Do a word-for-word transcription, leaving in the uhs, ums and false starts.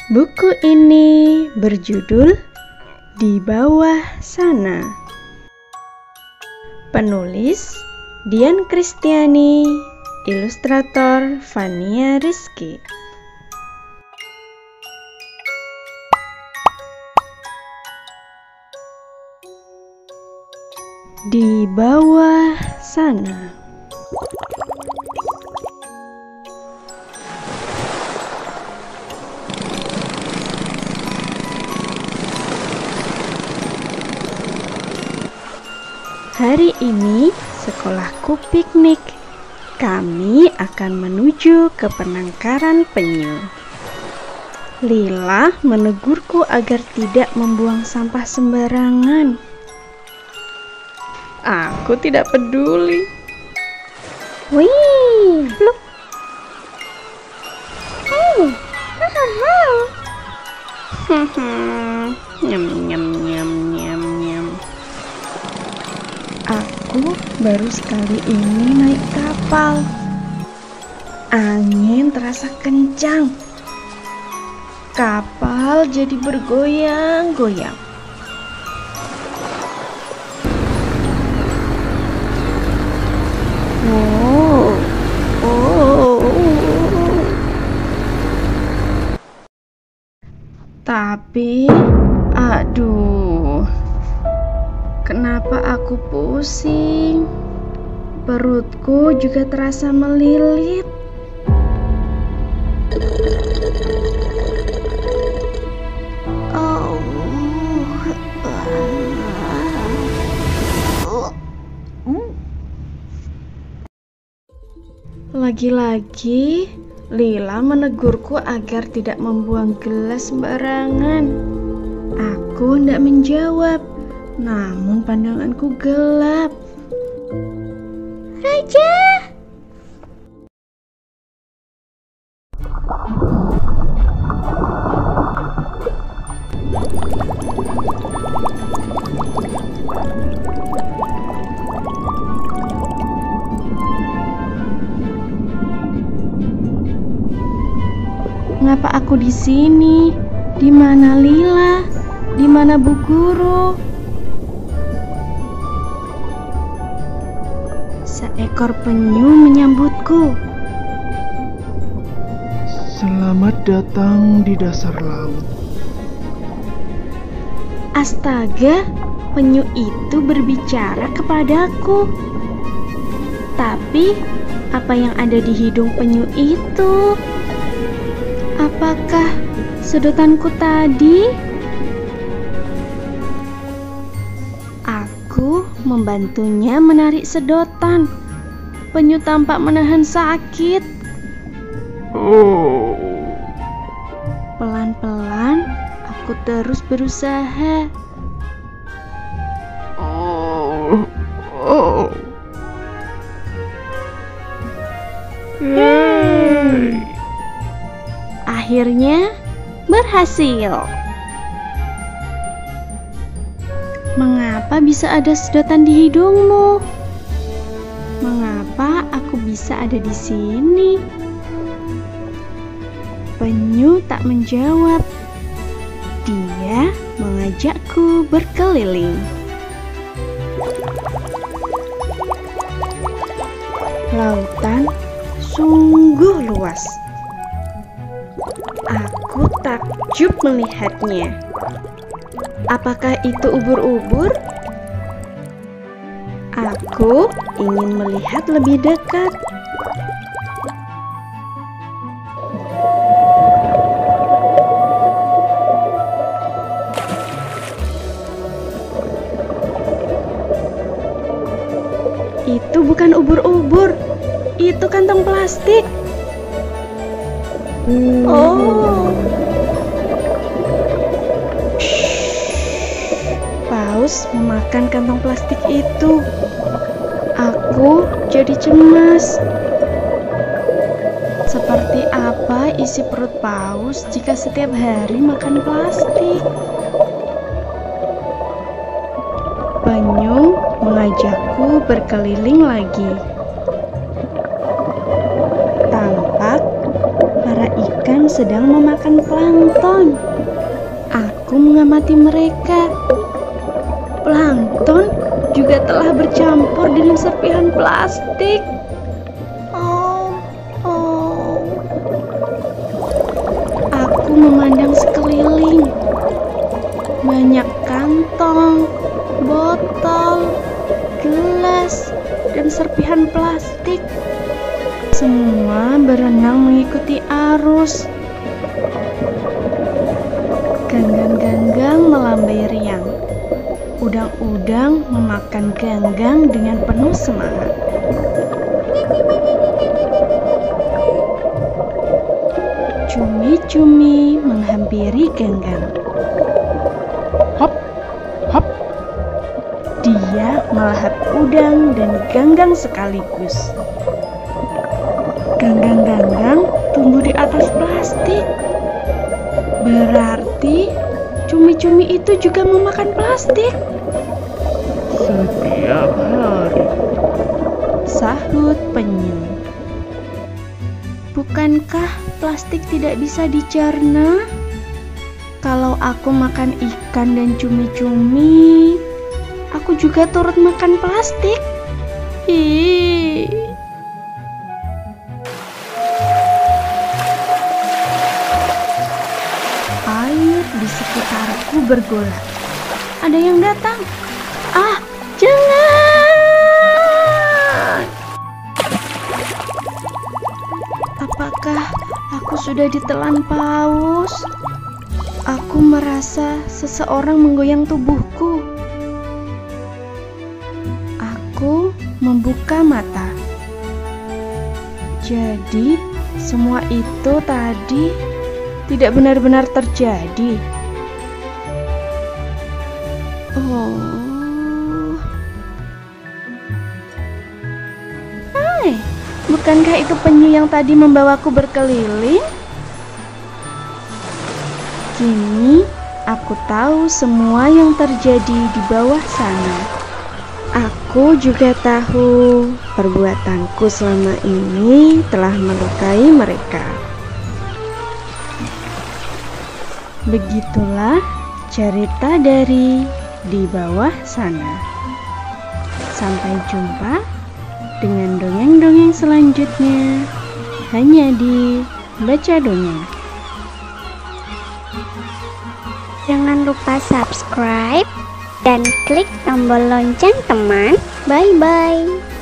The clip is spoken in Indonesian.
Buku ini berjudul Di Bawah Sana. Penulis Dian Kristiani, ilustrator Fania Rizky. Di bawah sana. Hari ini sekolahku piknik. Kami akan menuju ke penangkaran penyu. Lila menegurku agar tidak membuang sampah sembarangan. Aku tidak peduli. Wih, pluk. Oh, hahaha. Nyam nyam nyam nyam nyam. Aku baru sekali ini naik kapal. Angin terasa kencang. Kapal jadi bergoyang-goyang. Oh, oh. Tapi, aduh. Kenapa aku pusing? Perutku juga terasa melilit. Oh. Lagi-lagi, Lila menegurku agar tidak membuang gelas sembarangan. Aku tidak menjawab. Namun pandanganku gelap. Raja! Ngapa aku di sini? Di mana Lila? Di mana Bu Guru? Seekor penyu menyambutku. Selamat datang di dasar laut. Astaga, penyu itu berbicara kepadaku. Tapi, apa yang ada di hidung penyu itu? Apakah sedotanku tadi? Aku membantunya menarik sedotan. Penyu tampak menahan sakit. Oh. Pelan-pelan aku terus berusaha. Oh. Oh. Hey. Akhirnya berhasil. Mengapa bisa ada sedotan di hidungmu? Mengapa aku bisa ada di sini? Penyu tak menjawab. Dia mengajakku berkeliling. Lautan sungguh luas. Aku takjub melihatnya. Apakah itu ubur-ubur? Aku ingin melihat lebih dekat. Itu bukan ubur-ubur. Itu kantong plastik. Oh. Paus memakan kantong plastik itu. Aku jadi cemas. Seperti apa isi perut paus jika setiap hari makan plastik? Penyu mengajakku berkeliling lagi. Tampak para ikan sedang memakan memakan plankton. Aku mengamati mereka. Plankton juga telah bercampur dengan serpihan plastik. Oh, oh. Aku memandang sekeliling. Banyak kantong, botol, gelas, dan serpihan plastik. Semua berenang mengikuti arus. Ganggang-ganggang melambai riang. Udang-udang memakan ganggang dengan penuh semangat. Cumi-cumi menghampiri ganggang. Hop, hop. Dia melahap udang dan ganggang sekaligus. Ganggang-ganggang tumbuh di atas plastik. Berarti cumi-cumi itu juga memakan plastik. Setiap hari. Sahut penyu. Bukankah plastik tidak bisa dicerna? Kalau aku makan ikan dan cumi-cumi, aku juga turut makan plastik. Hi. Air di sekitarku bergolak. Ada yang datang. Ah, jangan! Apakah aku sudah ditelan paus? Aku merasa seseorang menggoyang tubuhku. Aku membuka mata. Jadi, semua itu tadi tidak benar-benar terjadi. Oh. Hai, bukankah itu penyu yang tadi membawaku berkeliling? Kini aku tahu semua yang terjadi di bawah sana. Aku juga tahu perbuatanku selama ini telah melukai mereka. Begitulah cerita dari Di Bawah Sana. Sampai jumpa dengan dongeng-dongeng selanjutnya hanya di Baca Dongeng. Jangan lupa subscribe dan klik tombol lonceng teman. Bye bye.